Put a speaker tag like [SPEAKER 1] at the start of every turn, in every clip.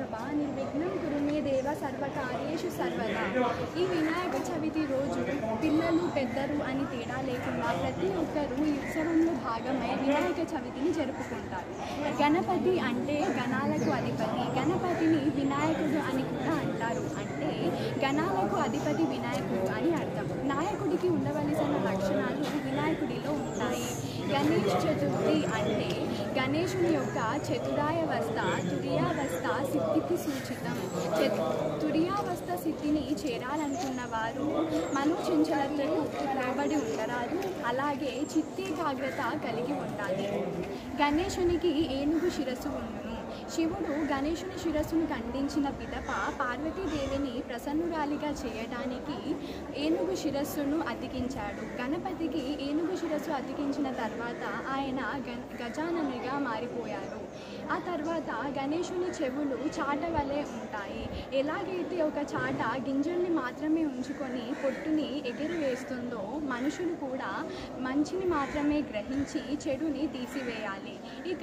[SPEAKER 1] సర్వతోముఖ నిర్విఘ్నం కురు మే దేవ సర్వకార్యేషు సర్వదా. ఈ వినాయక చవితి రోజు పిల్లలు పెద్దలు అని తేడా లేకుండా ప్రతి ఒక్కరూ ఈ ఉత్సవంలో భాగమై వినాయక చవితిని జరుపుకుంటారు. గణపతి అంటే గణాలకు అధిపతి. గణపతిని వినాయకుడు అని కూడా అంటారు. అంటే గణాలకు అధిపతి వినాయకుడు అని అర్థం. నాయకుడికి ఉండవలసిన లక్షణాలు వినాయకుడిలో ఉంటాయి. గణేష్ చతుర్థి అంటే గణేశుని యొక్క చతురాయవస్థ తుర్యావస్థ సిద్ధికి సూచితం. తుర్యావస్థ సిద్ధిని చేరాలనుకున్న వారు మనోచంచలతకు లోబడి ఉండరాదు. అలాగే చిత్తేకాగ్రత కలిగి ఉండాలి. గణేశునికి ఏనుగు శిరస్సు ఉండును. శివుడు గణేశుని శిరస్సును ఖండించిన పిదప పార్వతీదేవిని ప్రసన్నురాలిగా చేయడానికి ఏనుగు శిరస్సును అతికించాడు. గణపతికి ఏనుగు శిరస్సు అతికించిన తర్వాత ఆయన గజాననుగా మారిపోయారు. ఆ తర్వాత గణేశుని చెవులు చాట వలె ఉంటాయి. ఎలాగైతే ఒక చాట గింజల్ని మాత్రమే ఉంచుకొని పొట్టుని ఎగిరివేస్తుందో మనుషులు కూడా మంచిని మాత్రమే గ్రహించి చెడుని తీసివేయాలి. ఇక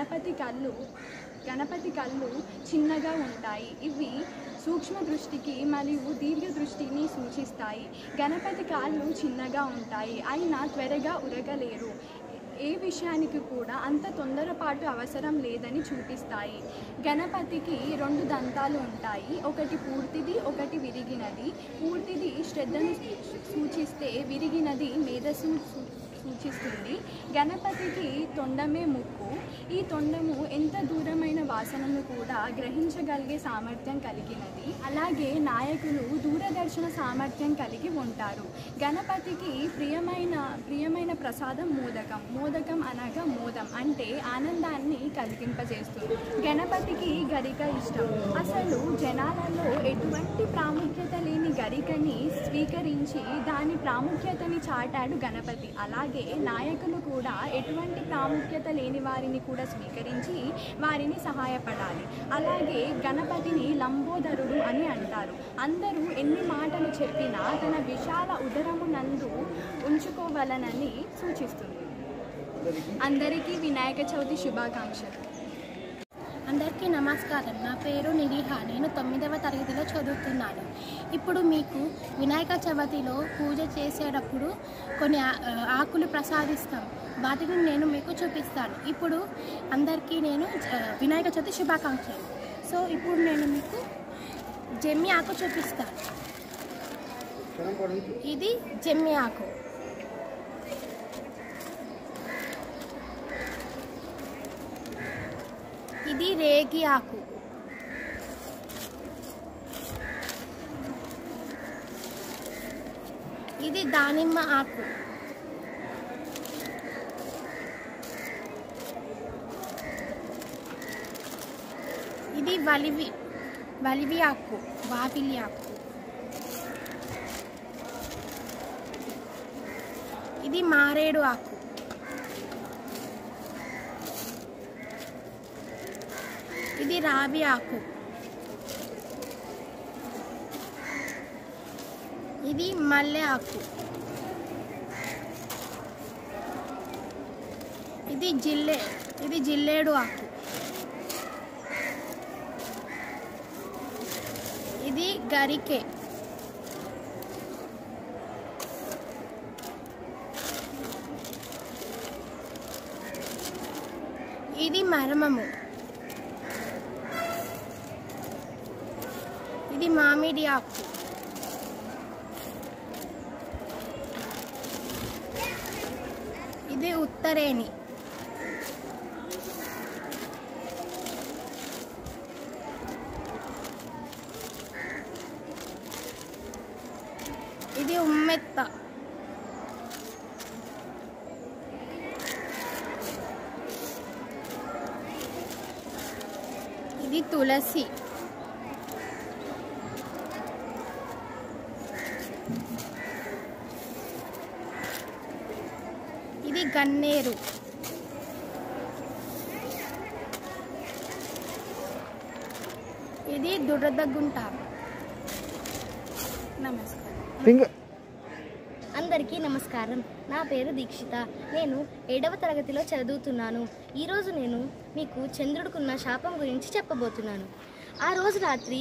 [SPEAKER 1] గణపతి కళ్ళు చిన్నగా ఉంటాయి. ఇవి సూక్ష్మ దృష్టికి మరియు దీర్ఘ దృష్టిని సూచిస్తాయి. గణపతి కాళ్ళు చిన్నగా ఉంటాయి, అయినా త్వరగా ఉరగలేరు. ఏ విషయానికి కూడా అంత తొందరపాటు అవసరం లేదని చూపిస్తాయి. గణపతికి 2 దంతాలు ఉంటాయి. ఒకటి పూర్తిది, ఒకటి విరిగినది. పూర్తిది శ్రద్ధను సూచిస్తే విరిగినది మేధస్సును సూచిస్తుంది. గణపతికి తొండమే ముక్కు. ఈ తొండము ఎంత దూరమైన వాసనను కూడా గ్రహించగలిగే సామర్థ్యం కలిగినది. అలాగే నాయకులు దూరదర్శన సామర్థ్యం కలిగి ఉంటారు. గణపతికి ప్రియమైన ప్రసాదం మోదకం. మోదకం అనగా మోదం అంటే ఆనందాన్ని కలిగింపజేస్తుంది. గణపతికి గరిక ఇష్టం. అసలు జనాలలో ఎటువంటి ప్రాముఖ్యత లేని గరికని స్వీకరించి దాని ప్రాముఖ్యతని చాటాడు గణపతి. అలాగే నాయకులు కూడా ఎటువంటి ప్రాముఖ్యత లేని వారిని కూడా స్వీకరించి వారిని సహాయపడాలి. అలాగే గణపతిని లంబోదరుడు అని అంటారు. అందరూ ఎన్ని మాటలు చెప్పినా తన విశాల ఉదరము నందు ఉంచుకోవాలనని సూచిస్తుంది. అందరికీ వినాయక చవితి శుభాకాంక్షలు.
[SPEAKER 2] అందరికీ నమస్కారం. నా పేరు నిరిహ. నేను 9వ తరగతిలో చదువుతున్నాను. ఇప్పుడు మీకు వినాయక చవితిలో పూజ చేసేటప్పుడు కొన్ని ఆకులు ప్రసాదిస్తాం. వాటిని నేను మీకు చూపిస్తాను. ఇప్పుడు అందరికీ నేను వినాయక చవితి శుభాకాంక్షలు. సో ఇప్పుడు నేను మీకు జమ్మి ఆకు చూపిస్తాను. ఇది జమ్మి ఆకు. ఇది రేగి ఆకు. ఇది దానిమ్మ ఆకు. ఇది వలివి ఆకు, వావిలి ఆకు. ఇది మారేడు ఆకు. ఇది రావి ఆకు. ఇది మల్లె ఆకు. ఇది జిల్లేడు ఆకు. ఇది గరికె. ఇది మరమము. ఇది మామిడి ఆకు. ఇది ఉత్తరేణి. ఇది ఉమ్మెత్త. ఇది తులసి. ఇది గన్నేరు. ఇది దురదగుంట. నమస్కారం.
[SPEAKER 3] అందరికీ నమస్కారం. నా పేరు దీక్షిత. నేను 7వ తరగతిలో చదువుతున్నాను. ఈరోజు నేను మీకు చంద్రుడికున్న శాపం గురించి చెప్పబోతున్నాను. ఆ రోజు రాత్రి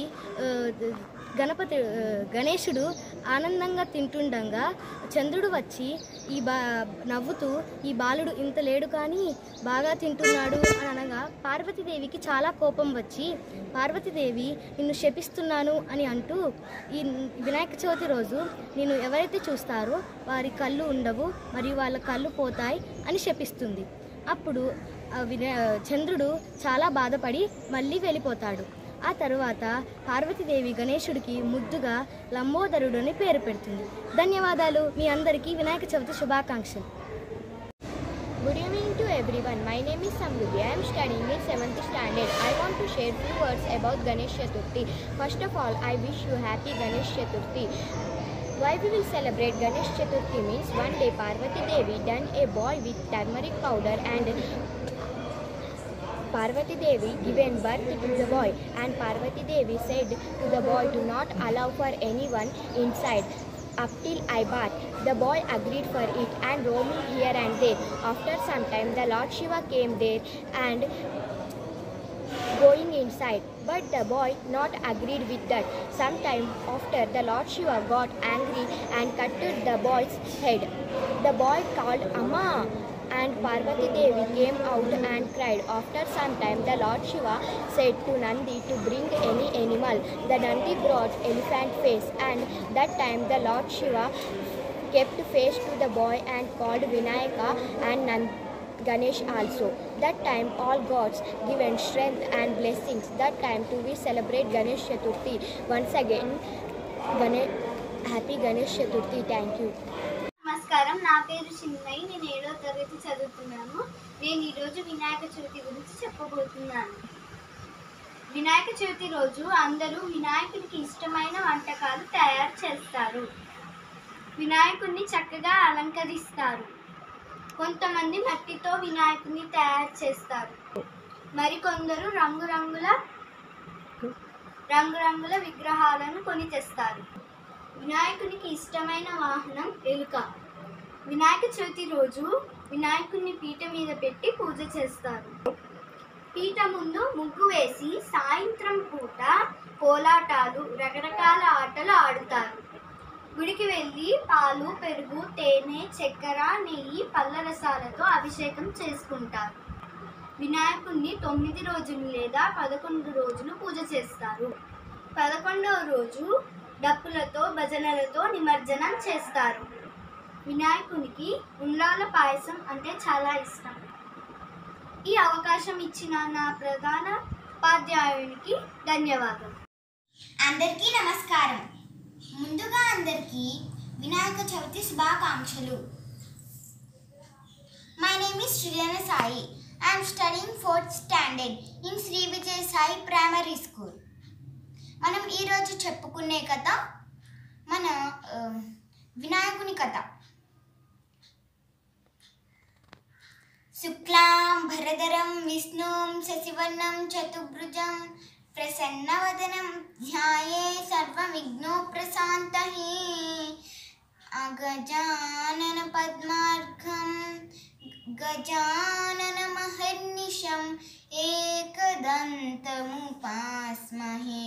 [SPEAKER 3] గణేశుడు ఆనందంగా తింటుండగా చంద్రుడు వచ్చి నవ్వుతూ ఈ బాలుడు ఇంత లేడు కానీ బాగా తింటున్నాడు అని అనగా పార్వతీదేవికి చాలా కోపం వచ్చి, పార్వతీదేవి నిన్ను శపిస్తున్నాను అని అంటూ, ఈ వినాయక చవితి రోజు నిన్ను ఎవరైతే చూస్తారో వారి కళ్ళు ఉండవు మరియు వాళ్ళ కళ్ళు పోతాయి అని శపిస్తుంది. అప్పుడు చంద్రుడు చాలా బాధపడి మళ్ళీ వెళ్ళిపోతాడు. ఆ తరువాత పార్వతీదేవి గణేశుడికి ముద్దుగా లంబోదరుడు అని పేరు పెడుతుంది. ధన్యవాదాలు. మీ అందరికీ వినాయక చవితి శుభాకాంక్షలు.
[SPEAKER 4] Good evening to everyone. My name is Samruddhi. I am studying in 7th standard. I want to share few words about Ganesh Chaturthi. First of all, I wish you happy Ganesh Chaturthi. Why we will celebrate Ganesh Chaturthi means one day Parvati Devi done a boy with turmeric powder and Parvati Devi given birth to the boy, and Parvati Devi said to the boy to not allow for anyone inside up till I bath. The boy agreed for it and roaming here and there. After some time the Lord Shiva came there and going inside, but the boy not agreed with that. Sometime after the Lord Shiva got angry and cut the boy's head. The boy called Amma, and Parvati Devi came out and cried. After some time the Lord Shiva said to Nandi to bring any animal. The Nandi brought elephant face, and that time the Lord Shiva kept face to the boy and called Vinayaka and Ganesh also. That time all gods given strength and blessings. That time too we celebrate Ganesh Chaturthi. Once again, happy Ganesh Chaturthi. Thank you.
[SPEAKER 5] నమస్కారం. నా పేరు చిన్మయి. నేను 7వ తరగతి చదువుతున్నాను. నేను ఈరోజు వినాయక చవితి గురించి చెప్పబోతున్నాను. వినాయక చవితి రోజు అందరూ వినాయకుడికి ఇష్టమైన వంటకాలు తయారు చేస్తారు. వినాయకుడిని చక్కగా అలంకరిస్తారు. కొంతమంది మట్టితో వినాయకుడిని తయారు చేస్తారు. మరికొందరు రంగురంగుల విగ్రహాలను కొని తెస్తారు. వినాయకునికి ఇష్టమైన వాహనం ఎలుక. వినాయక చవితి రోజు వినాయకుడిని పీట మీద పెట్టి పూజ చేస్తారు. పీట ముందు ముగ్గు వేసి సాయంత్రం పూట కోలాటాలు, రకరకాల ఆటలు ఆడుతారు. గుడికి వెళ్ళి పాలు, పెరుగు, తేనె, చక్కెర, నెయ్యి, పళ్ళ రసాలతో అభిషేకం చేసుకుంటారు. వినాయకుడిని 9 రోజులు లేదా 11 రోజులు పూజ చేస్తారు. 11వ రోజు డప్పులతో, భజనలతో నిమజ్జనం చేస్తారు. వినాయకునికి ఉండ్రాళ్ళ పాయసం అంటే చాలా ఇష్టం. ఈ అవకాశం ఇచ్చిన నా ప్రధాన ఉపాధ్యాయునికి ధన్యవాదాలు.
[SPEAKER 6] అందరికీ నమస్కారం. ముందుగా అందరికీ వినాయక చవితి శుభాకాంక్షలు. My name is Srilana Sai. I am studying 4th standard in Sri Vijay Sai Primary School. మనం ఈరోజు చెప్పుకునే కథ మన వినాయకుని కథ. శుక్లాం భరధరం విష్ణుం శశివర్ణం చతుర్భుజం ప్రసన్నవదనం ధ్యాయే సర్వవిఘ్నోపశాంతయే అగజానన పద్మార్ఘం గజానన మహర్నిశం ఏకదంతముపాస్మహే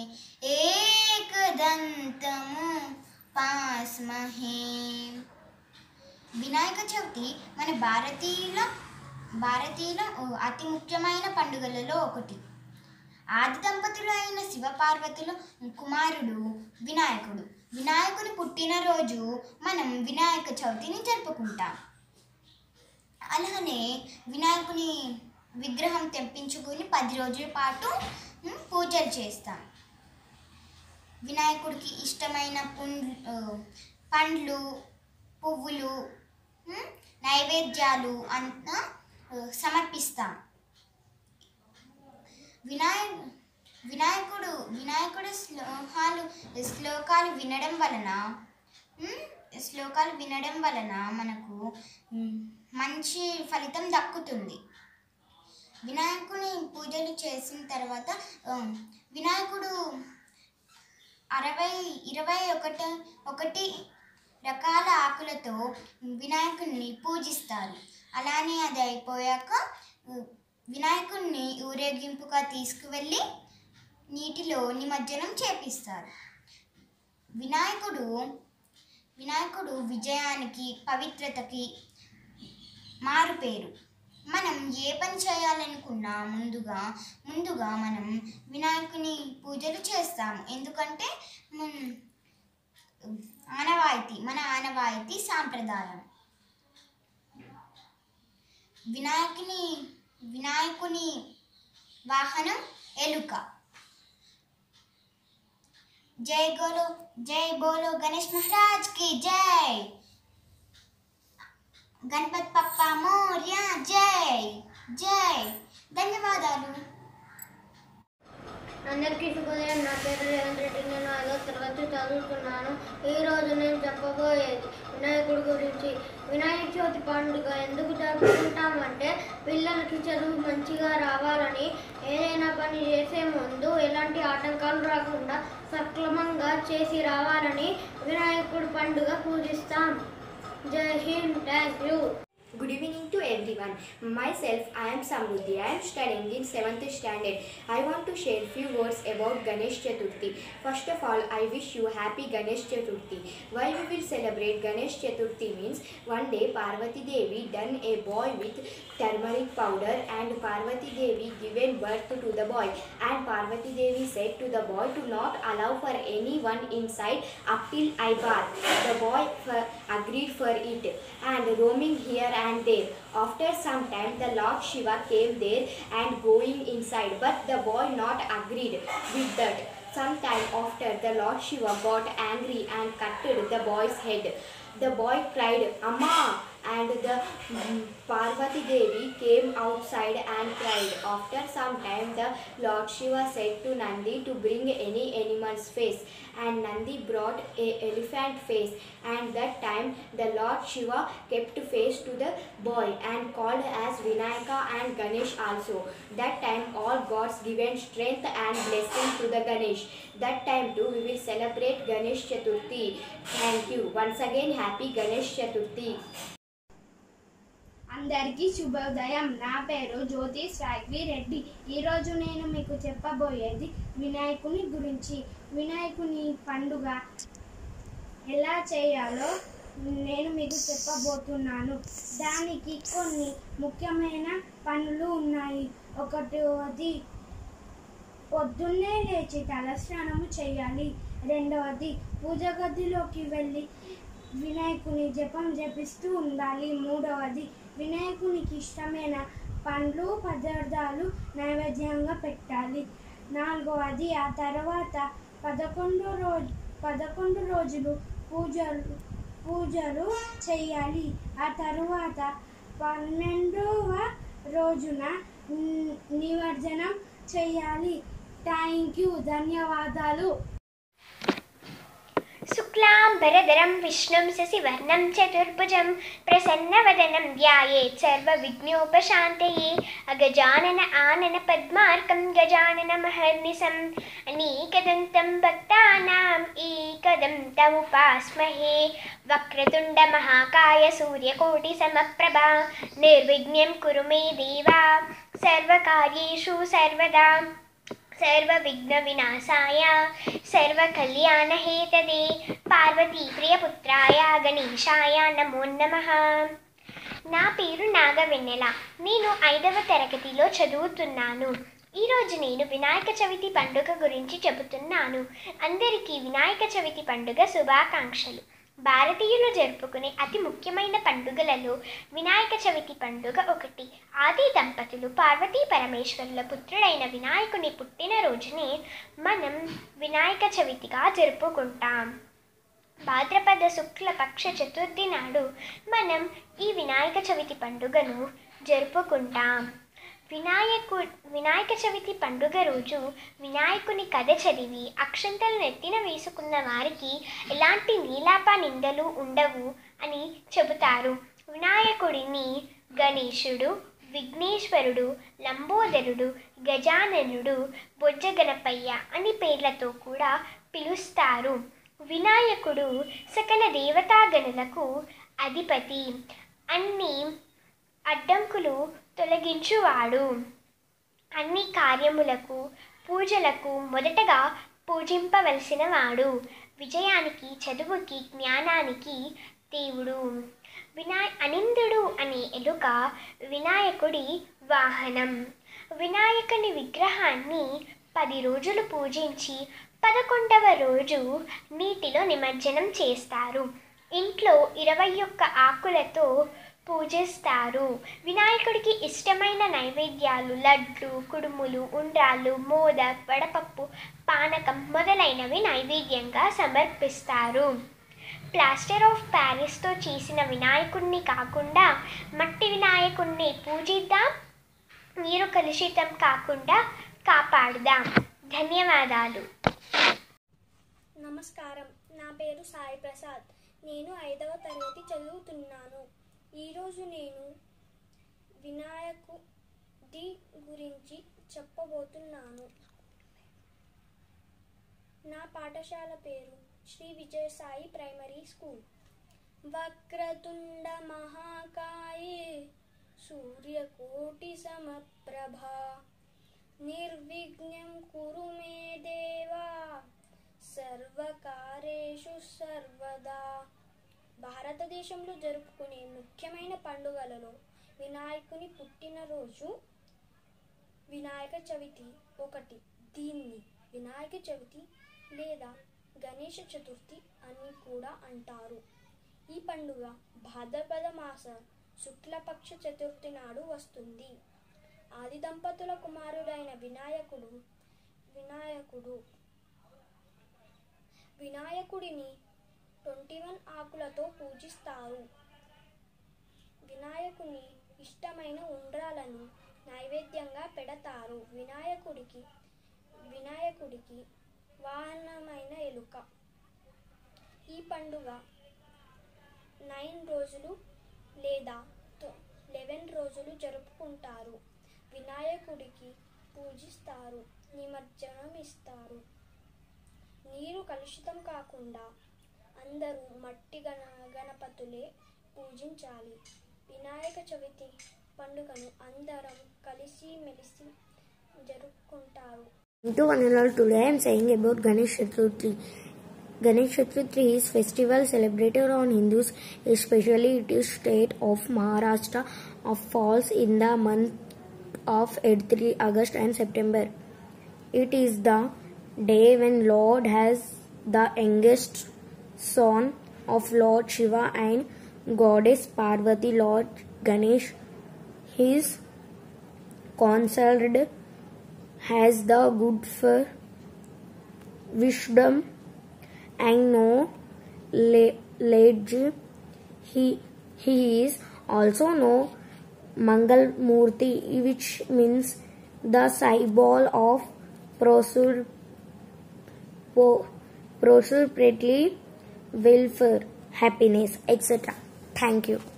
[SPEAKER 6] వినాయక చవితి మన భారతీయుల అతి ముఖ్యమైన పండుగలలో ఒకటి. ఆది దంపతులు అయిన శివపార్వతుల కుమారుడు వినాయకుడు. వినాయకుని పుట్టినరోజు మనం వినాయక చవితిని జరుపుకుంటాం. అలానే వినాయకుని విగ్రహం తెప్పించుకుని 10 రోజుల పాటు పూజలు చేస్తాం. వినాయకుడికి ఇష్టమైన పండ్లు, పువ్వులు, నైవేద్యాలు అంతా సమర్పిస్తాం. వినాయకుడు శ్లోకాలు వినడం వలన మనకు మంచి ఫలితం దక్కుతుంది. వినాయకుని పూజలు చేసిన తర్వాత వినాయకుడు 21 రకాల ఆకులతో వినాయకుడిని పూజిస్తారు. అలానే అది అయిపోయాక వినాయకుడిని ఊరేగింపుగా తీసుకువెళ్ళి నీటిలో నిమజ్జనం చేపిస్తారు. వినాయకుడు విజయానికి, పవిత్రతకి మారుపేరు. మనం ఏ పని చేయాలనుకున్నా ముందుగా మనం వినాయకుని పూజలు చేస్తాము. ఎందుకంటే మన ఆనవాయితీ సాంప్రదాయం. వినాయకుని వాహనం ఎలుక. జై బోలో గణేష్ మహారాజ్ కి జై. గణపతి పప్పా మోర్యా జై జై. ధన్యవాదాలు.
[SPEAKER 7] అందరికీ శుభోదయం. నా పేరు రేవంత్ రెడ్డి. నేను 5వ తరగతి చదువుతున్నాను. ఈరోజు నేను చెప్పబోయేది వినాయకుడి గురించి. వినాయక చవితి పండుగ ఎందుకు జరుపుకుంటామంటే పిల్లలకి చదువు మంచిగా రావాలని, ఏదైనా పని చేసే ముందు ఎలాంటి ఆటంకాలు రాకుండా సక్రమంగా చేసి రావాలని వినాయకుడి పండుగ పూజిస్తాం. జై హింద్. Thank you.
[SPEAKER 4] Good evening to everyone. Myself, I am Samruddhi. I am studying in 7th standard. I want to share few words about Ganesh Chaturthi. First of all, I wish you happy Ganesh Chaturthi. Why we will celebrate Ganesh Chaturthi means one day Parvati Devi done a boy with turmeric powder and Parvati Devi given birth to the boy, and Parvati Devi said to the boy to not allow for anyone inside up till I bath. The boy agreed for it and roaming here and there. After some time the Lord Shiva came there and going inside, but the boy not agreed with that. Some time after the Lord Shiva got angry and cut the boy's head. The boy cried, "Amma!" and the Parvati Devi came outside and cried. After some time the Lord Shiva said to Nandi to bring any animal's face, and Nandi brought a elephant face, and that time the Lord Shiva kept face to the boy and called as Vinayaka and Ganesh also. That time all gods given strength and blessing to the Ganesh. That time too we will celebrate Ganesh Chaturthi. Thank you. Once again, happy Ganesh Chaturthi.
[SPEAKER 5] అందరికీ శుభోదయం. నా పేరు జ్యోతి శ్రావ్వి రెడ్డి. ఈరోజు నేను మీకు చెప్పబోయేది వినాయకుని గురించి. వినాయకుని పండుగ ఎలా చేయాలో నేను మీకు చెప్పబోతున్నాను. దానికి కొన్ని ముఖ్యమైన పనులు ఉన్నాయి. ఒకటవది, పొద్దున్నే లేచి తలస్నానము చేయాలి. రెండవది, పూజ గదిలోకి వెళ్ళి వినాయకుని జపం జపిస్తూ ఉండాలి. మూడవది, వినాయకునికి ఇష్టమైన పండ్లు పదార్థాలు నైవేద్యంగా పెట్టాలి. నాలుగవది, ఆ తర్వాత 11 రోజులు పూజలు చేయాలి. ఆ తరువాత 12వ రోజున నిమజ్జనం చేయాలి. Thank you. ధన్యవాదాలు.
[SPEAKER 8] शुक्लाम्बरधरं विष्णुं शशिवर्णं चतुर्भुजं प्रसन्नवदनं ध्यायेत् सर्वविघ्नोपशान्तये अगजानन आनन पद्मार्कं गजाननमहर्निशम् अनेकदन्तं भक्तानाम् एकदन्तमुपास्महे वक्रतुण्डमहाकाय सूर्यकोटिसमप्रभा निर्विघ्नं कुरु मे देवा सर्वकार्येषु सर्वदा सर्वविघ्नविनाशाय सर्वकल्याणहेतवे पार्वतीप्रियपुत्राय गणेशाय नमो नमः. నా పేరు నాగవెన్నెల. నేను 5వ తరగతిలో చదువుతున్నాను. ఈరోజు నేను వినాయక చవితి పండుగ గురించి చెబుతున్నాను. అందరికీ వినాయక చవితి పండుగ శుభాకాంక్షలు. భారతీయులు జరుపుకునే అతి ముఖ్యమైన పండుగలలో వినాయక చవితి పండుగ ఒకటి. ఆది దంపతులు పార్వతీ పరమేశ్వరుల పుత్రుడైన వినాయకుని పుట్టినరోజునే మనం వినాయక చవితిగా జరుపుకుంటాం. భాద్రపద శుక్ల పక్ష చతుర్థి నాడు మనం ఈ వినాయక చవితి పండుగను జరుపుకుంటాం. వినాయక చవితి పండుగ రోజు వినాయకుని కథ చదివి అక్షంతలు నెత్తిన వేసుకున్న వారికి ఎలాంటి నీలాప నిందలు ఉండవు అని చెబుతారు. వినాయకుడిని గణేశుడు, విఘ్నేశ్వరుడు, లంబోదరుడు, గజాననుడు, బొజ్జగణపయ్య అని పేర్లతో కూడా పిలుస్తారు. వినాయకుడు సకల దేవతాగణులకు అధిపతి. అన్ని అడ్డంకులు తొలగించువాడు. అన్ని కార్యములకు పూజలకు మొదటగా పూజింపవలసిన వాడు. విజయానికి, చదువుకి, జ్ఞానానికి దేవుడు. అనిందుడు అనే ఎలుక వినాయకుడి వాహనం. వినాయకుని విగ్రహాన్ని 10 రోజులు పూజించి 11వ రోజు నీటిలో నిమజ్జనం చేస్తారు. ఇంట్లో 21 ఆకులతో పూజిస్తారు. వినాయకుడికి ఇష్టమైన నైవేద్యాలు లడ్లు, కుడుములు, ఉండ్రాళ్ళు, మోదక్, వడపప్పు, పానకం మొదలైనవి నైవేద్యంగా సమర్పిస్తారు. ప్లాస్టర్ ఆఫ్ ప్యారిస్తో చేసిన వినాయకుడిని కాకుండా మట్టి వినాయకుడిని పూజిద్దాం. నీరు కలుషితం కాకుండా కాపాడుదాం. ధన్యవాదాలు.
[SPEAKER 5] నమస్కారం, నా పేరు సాయి ప్రసాద్. నేను 5వ తరగతి చదువుతున్నాను. ఈరోజు నేను వినాయకుడి గురించి చెప్పబోతున్నాను. నా పాఠశాల పేరు శ్రీ విజయసాయి ప్రైమరీ స్కూల్. వక్రతుండ మహాకాయే సూర్యకోటి సమప్రభా నిర్విఘ్నం కురు మే దేవా సర్వకార్యేషు సర్వదా. భారతదేశంలో జరుపుకునే ముఖ్యమైన పండుగలలో వినాయకుని పుట్టినరోజు వినాయక చవితి ఒకటి. దీన్ని వినాయక చవితి లేదా గణేష చతుర్థి అని కూడా అంటారు. ఈ పండుగ భాద్రపద మాస శుక్లపక్ష చతుర్థి నాడు వస్తుంది. ఆది దంపతుల కుమారుడైన వినాయకుడిని 21 ఆకులతో పూజిస్తారు. వినాయకుని ఇష్టమైన ఉండ్రాలను నైవేద్యంగా పెడతారు. వినాయకుడికి వాహనమైన ఎలుక. ఈ పండుగ 9 రోజులు లేదా 11 రోజులు జరుపుకుంటారు. వినాయకుడికి పూజిస్తారు, నిమజ్జనం ఇస్తారు. నీరు కలుషితం కాకుండా అందరూ మట్టి గణపతులే పూజించాలి. వినాయక చవితి పండుగను అందరం కలిసి మెలిసి జరుపుకుంటారు.
[SPEAKER 9] Today I am saying about Ganesh Chaturthi. Ganesh Chaturthi is festival celebrated on Hindus, especially it is state of Maharashtra, falls in the month of April, August and September. It is the day when Lord has the youngest son of Lord Shiva and Goddess Parvati. Lord Ganesh is considered has the good for wisdom and knowledge. He is also known Mangal Murti, which means the symbol of prosperity, welfare, happiness, etc. Thank you.